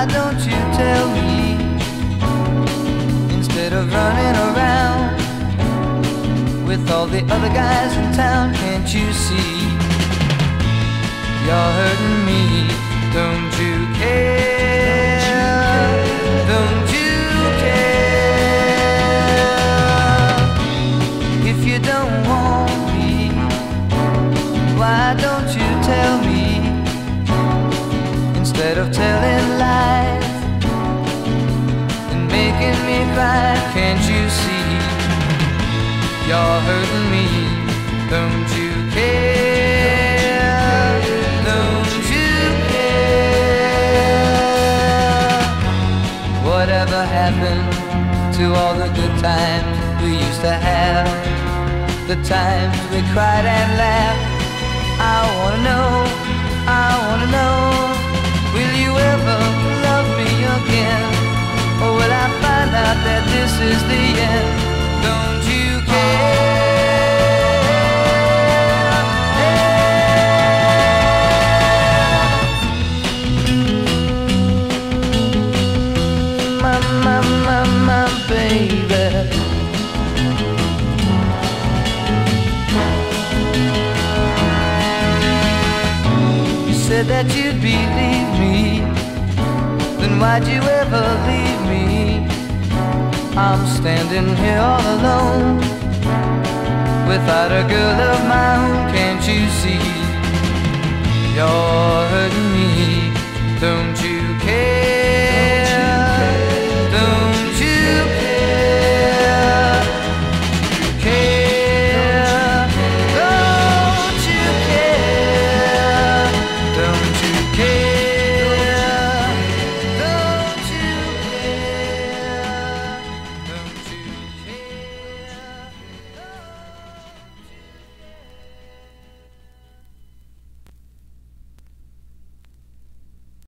Why don't you tell me, instead of running around with all the other guys in town? Can't you see you're hurting me? Don't you care? Don't you care? If you don't want me, why don't you tell me, instead of telling lies and making me cry? Can't you see you're hurting me? Don't you care? Don't you care? Whatever happened to all the good times we used to have? The times we cried and laughed. I wanna know, I wanna know, will you ever love me again? Or will I find out that this is the end? Don't you care? My baby. You said that you'd believe me, then why'd you ever leave me? I'm standing here all alone, without a girl of my own. Can't you see you're hurting me? Don't you